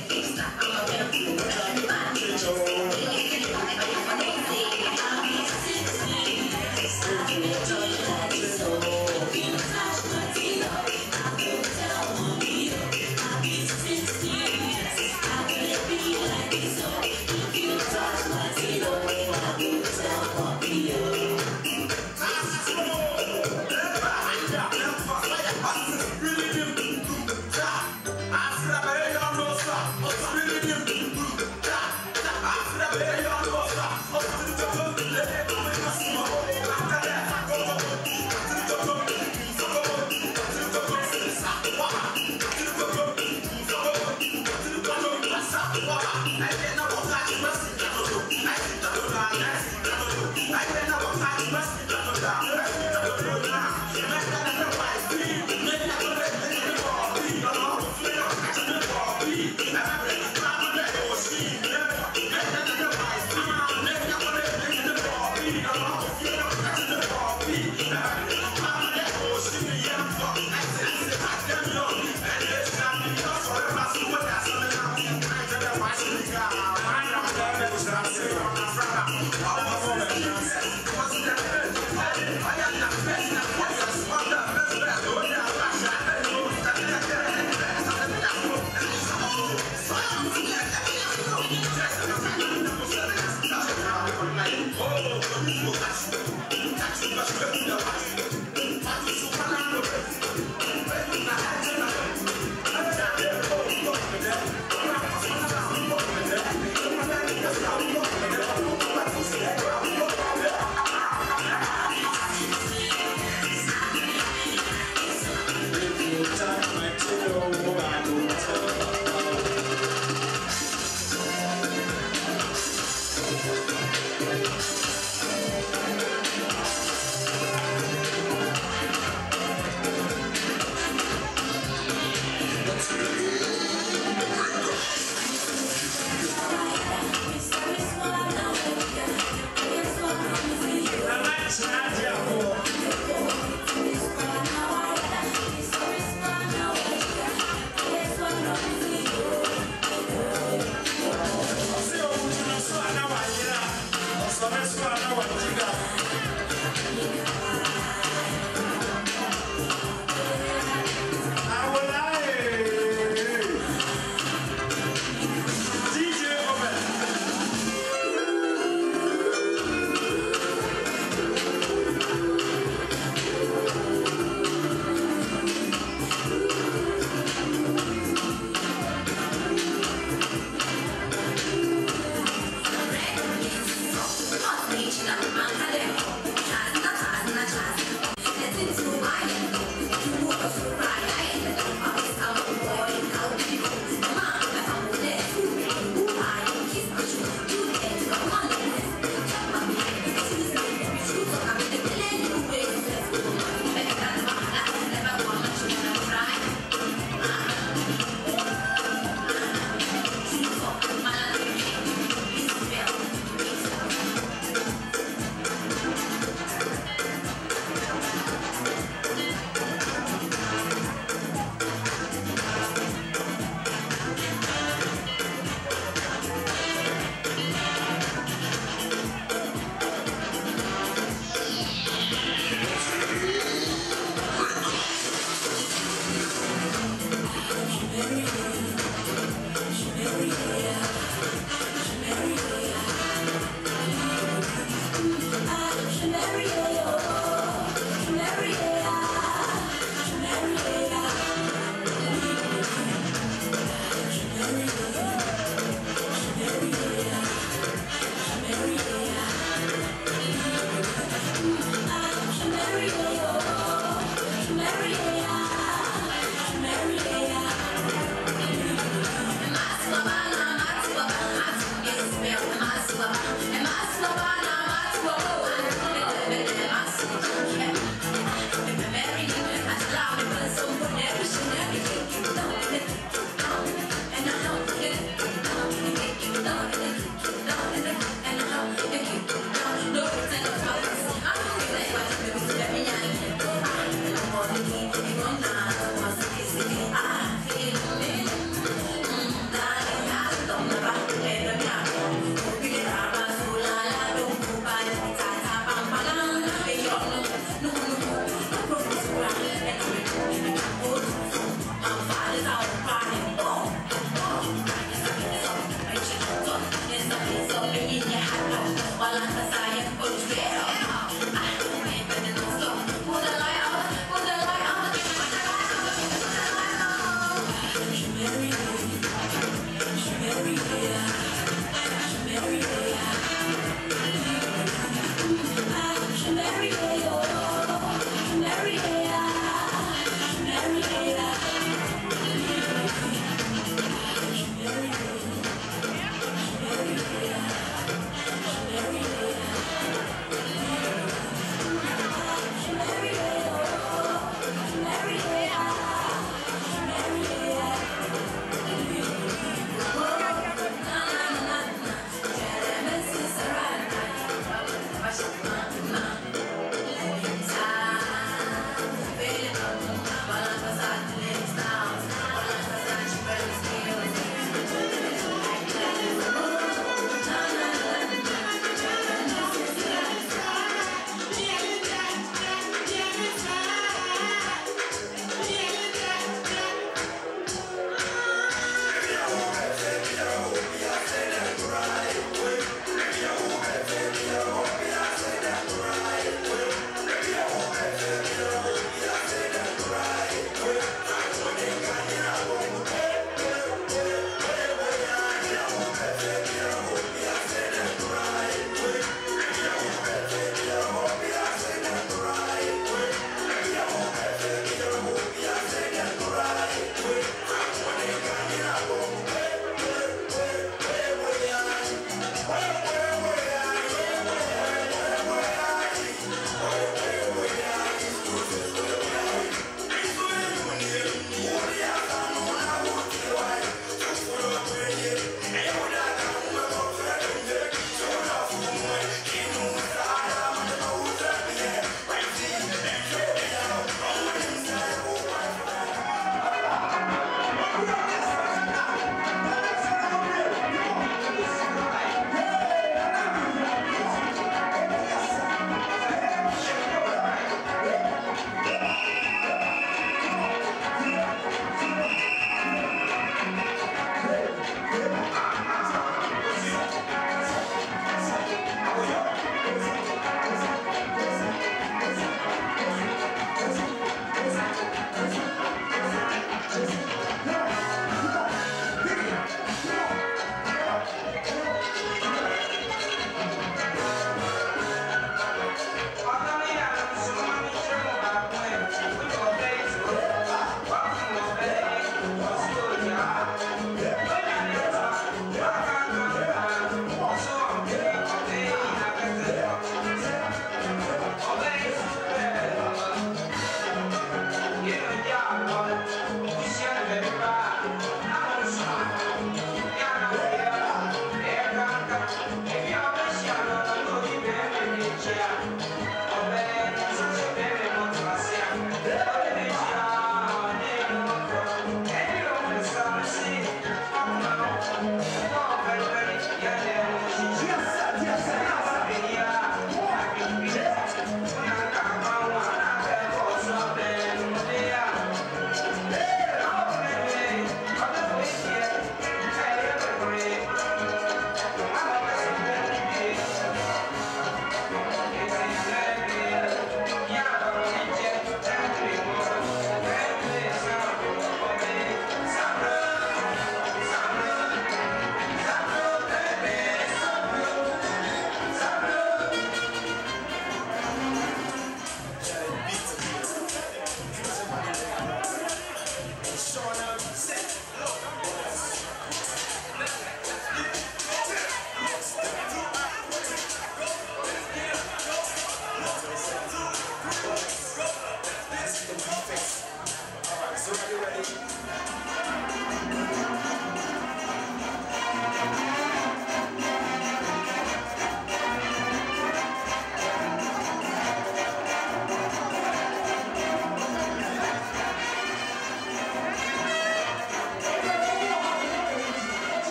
I'm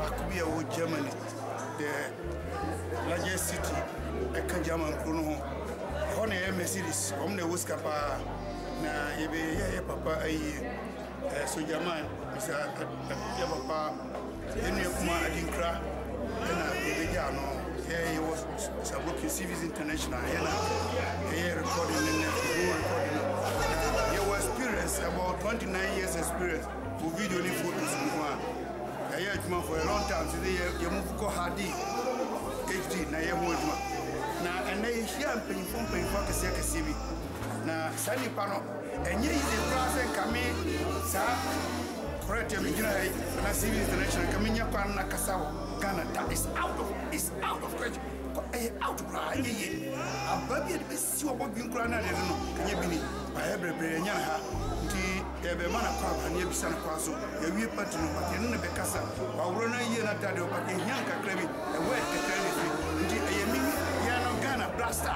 Bakubia or Germany, the largest city, a German Kuno, Honey Mercedes, Omne Wuskapa, na Ebe Papa, so German, Mr. Papa, Kuma Adinkra, and Ebejano. He was Sabuki Civis International, here recording in he was experienced about 29 years experience for video and photos. For a long time, today you move to Hadi HD, now and they hear paying from paying for the second CV. Now, Sunny Pano, and ye is the class and come in, sir. Correct your beginner, and I see international coming up on Nakasawa, Ghana. That is out of question. Out of cry. A baby at the sea about being crowned. I don't know. Can you be by every brain? The man of Papa and Yabsan Paso, a real pattern of Patina Becassa, while running here at Tado, but in Yanka Clevy, a wet credit. Indeed, I am Yano Ghana, Blasta,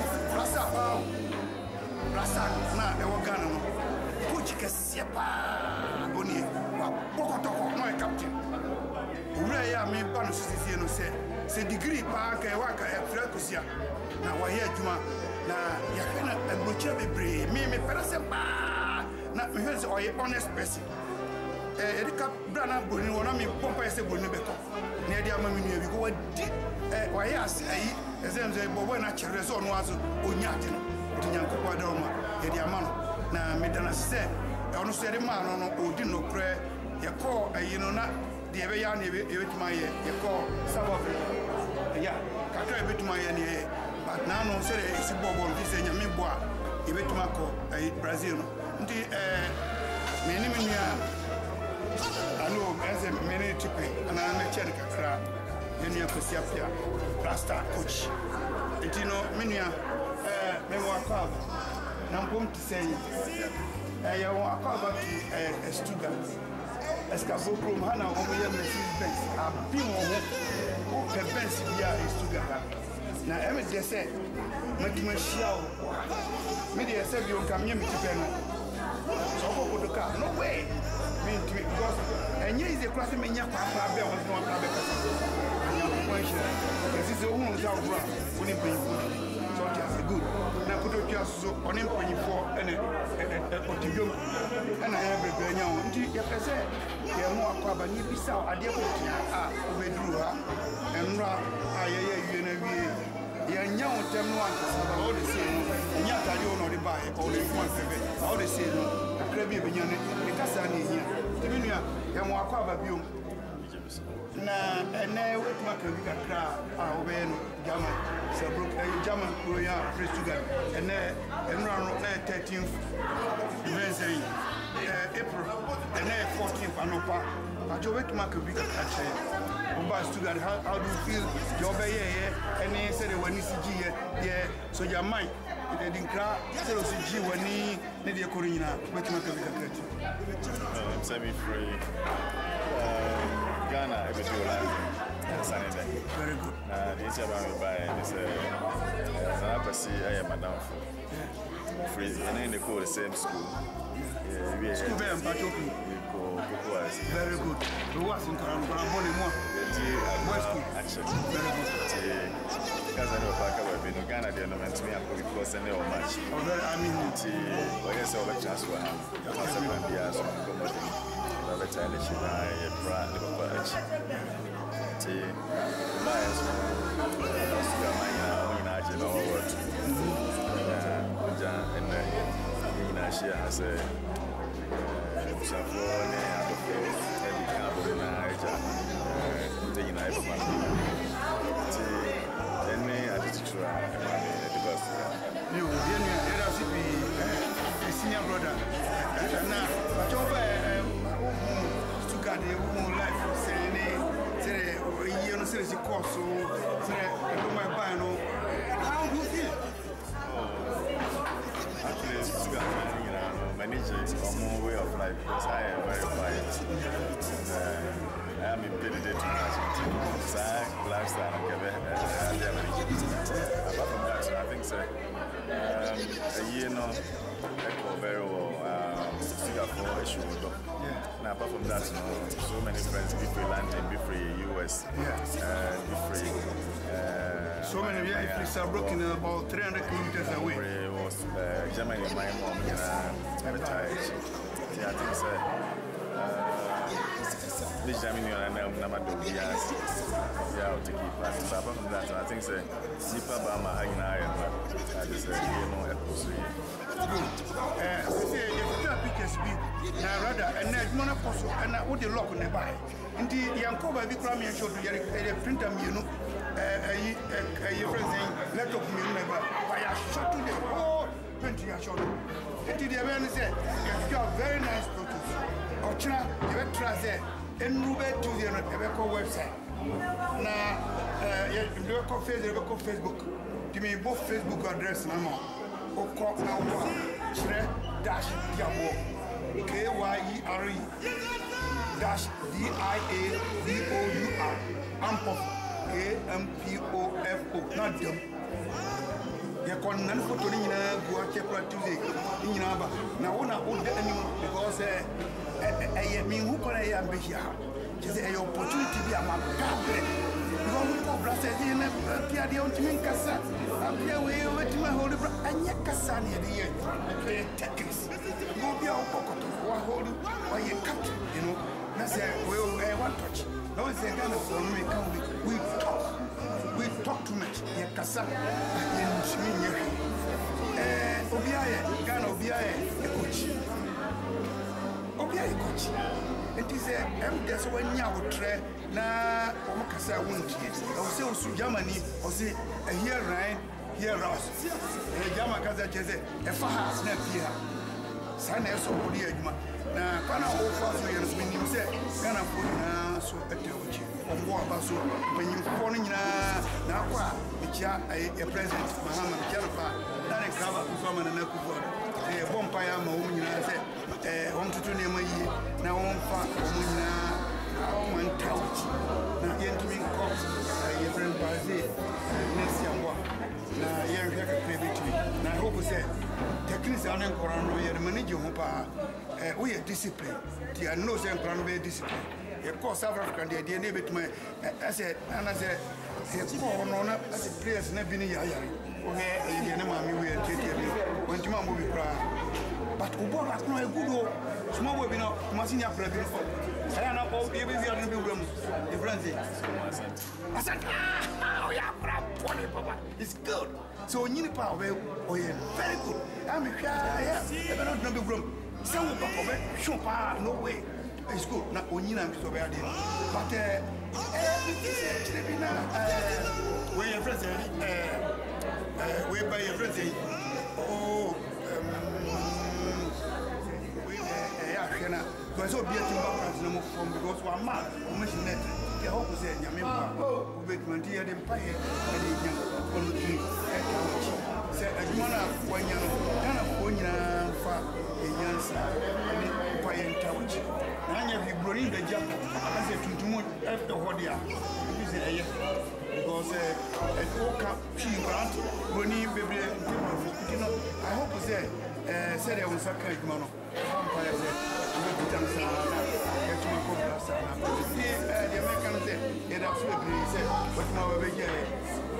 now, the Wagana. Puchika Siapa, Boni, Pocotoko, no captain. Uraya, me Panus, say degree park, a worker, a Fracusia. Now, why here, Juma? Now, Yakana, a butcher be brave, me, Parasempa. Not me, or a honest person. Erika Brana Buni, one of me, Pompa, say, Bunibeco. Near the Amamini, we go a deep. Why, yes, as them say, but when I chose on was Unyatin, Tinyanko Doma, Ediamano. Now, Medana said, I don't say the man on Odino prayer, you call a not the Evayan, you my you call some of it. Yeah, I try bit my any, but now no say it's a bob on this and Yamibwa, Evetmaco, a Brazil. Many I know as a many tipping, and I'm a Cherka crab, and you're Cosiapia, Rasta coach. It you know, many Memoir. I'm going to say, I want to go to a student. Escapou from Hana, over here, Mrs. Banks. I've been on her bench here in Stuttgart. Now, every day said, Makiman Shao, Media said you come here to Beno. So, over the car, no way. Mean to it because, and here is a class in Mania Papa, there was no other question. This is a woman's out run, wouldn't be so just good. Now, put it just so on him 24 and a and I have a brain. You can say, you are more crab and you be so a dear we drew her and you are young, tell one, all the same, and yet I don't know the buy, all the one, all the same, a crabby beyond it, because I need here. Timinia, you are more crab of you. Now, and now with my crowd, our way, German, Sabrook, a German Korea, Free Sugar, and round 13th, Wednesday, April, and 14th, Anopa. But you wait, Mark, we got catch. Student, how do you feel? You're and he said, when you see, yeah, so your mind, it didn't cry, so G when he need your Corina, but you I'm semi-free. Ghana, every two life, Sunday. Very good. The issue about me by this, I am Madame Free, and then they call the same school. Yeah, school very good. Who was in Karambo? Actually, very good. Because I know Parker will be no Ghana, they are not meant to me because I know much. I mean, I guess all the chance will have. Because I'm going to be asked to come back. I've tried to shoot a brand of a patch. Lions, and then she has a Safone, and Carbonage, the United then me at the try because you a senior brother. And now, but over Stuttgart, life, say, you know, say, course, so my bino. How do you feel? Actually, Stuttgart, manager is a more way of life because I am very quiet. I am impeded to much. Lifestyle, apart from that, I think so. A year now, echo very well. Singapore issue. Now, apart from that, so many friends be free landing, be free hours. If so many if are broken about 300 kilometers away. It was Germany, my mom, retired. I think so. This Germany, and I'm not doing yes. Yeah, to keep that. So apart from that, I think so. Sipa Bama hanging iron, but I just episode. Pictures be rather and then one apostle and I would the lock on the buy. Indeed, Yankoba, the Cramian showed to printer, you know, a friend saying, let up me never. I shot to the whole 20 years short. Indeed, the awareness said, you have very nice photos. Or China, you have tried and Ruben to the Rebecca website. Now, you call Facebook. Give me both Facebook address now. Or call now. Dash Diabo KYERE dash DIABOUR Ampof AMPOFO not them. You can none for Tony go check for Tuesday in Yaba. Now, one of the animal because I mean, who can I be here? Just an opportunity to be a man. You go blessed in a Pia de Ontimin I'm here with my holy brother and Yakasani the year. Technics. Go be our pocket or hold or you cut, you know. That's well, one touch. No, it's a kind of we talk too much. Yakasa in Shimmy. Obia, Ghana Obia, a coach. Obia, a coach. It is a that's when you would try na Omakasa won't get. I will say Germany or say a year Ryan, here Ross. A Yamakaza Jesse, a far snap here. Sana so Odiagma. Now, Pana offers years when you say, Ghana put na so a teochi of war basso when you phone in Nakwa, a president, Mahama Jalapa, then a cover from an Nakuba. A vampire Mahumina said, home to Tunema, now on far from one couch. Now, entering cops, a friend Bazi, next young one. Now, you're here to pay between. Now, I hope we say, techniques are not going to manage your we are disciplined. There are no saying plan be discipline. Of course, South African, they are able to I said, and I said, as a players never been here. Okay, you know, we are taking when Jima will be proud. But Ubo has no good small webinar, Massinia President. I am not all even the other room. The friends, I said, oh, yeah, Papa. It's good. So, you know, oh, yeah, very good. I'm a guy, I don't know the room. Some of them show no way. It's good. Not only I'm so bad. But where your friends where by your friends oh because so be a timber from because one man who mentioned that the hope is a Yamima who bet my dear empire and the young on the tree. Say, a man of 1 year, and a 1 year for a young and quiet couch. And if you bring the jump, I said to moon after what they are. Because a walk up, she grant when you be I hope to say, said I was a kind of man. Vampire said, the American said, it absolutely said, but now we get it.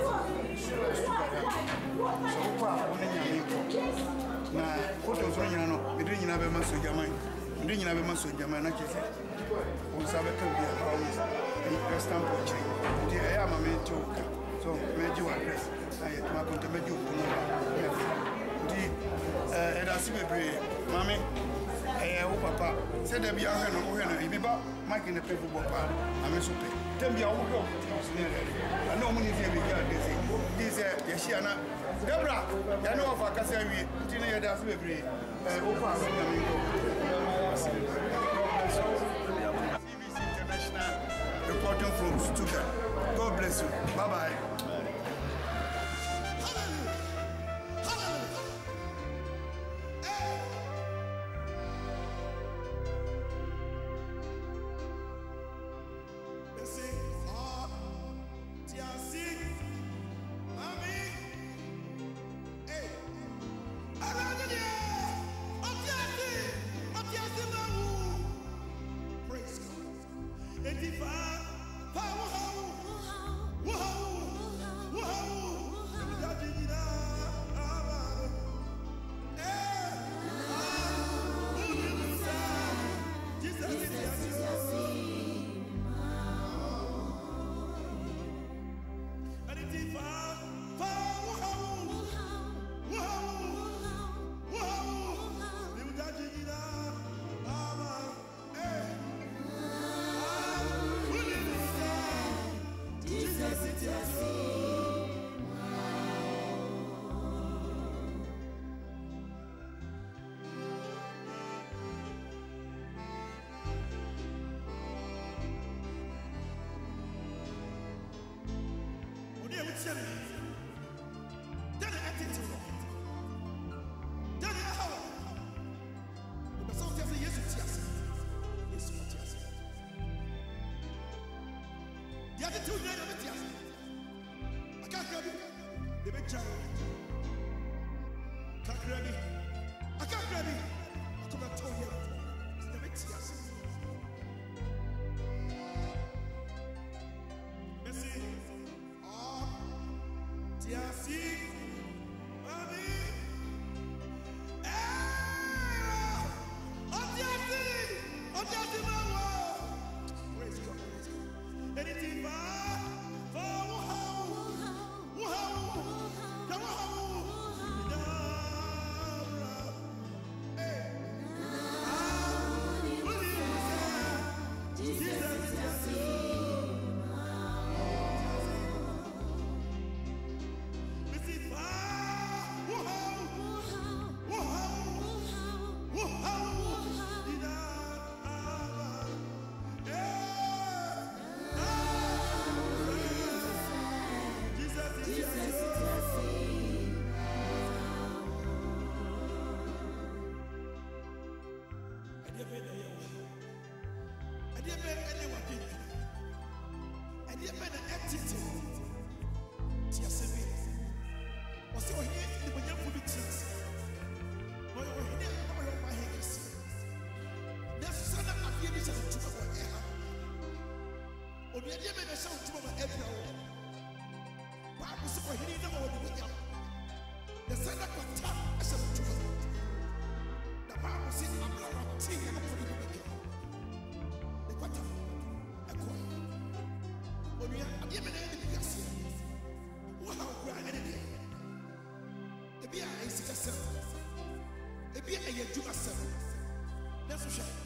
So far, now, photos when you know, we didn't have a master German. We didn't have a master German. We saw a country of house in Western Portugal. I am a man too. So, made you address. I am going to make you indeed. And I see a mammy. Oh, Papa said there be a hand of Hena, if you bought Mike in the paper book, I'm a super. Tell me, I will go. I know many things we got this. This, Yashiana, Debra, I know of a Cassavi, Tina, that's very Opa, International reporting from Stuttgart. God bless you. Bye bye. Power Ebi a ye juma 7. That's what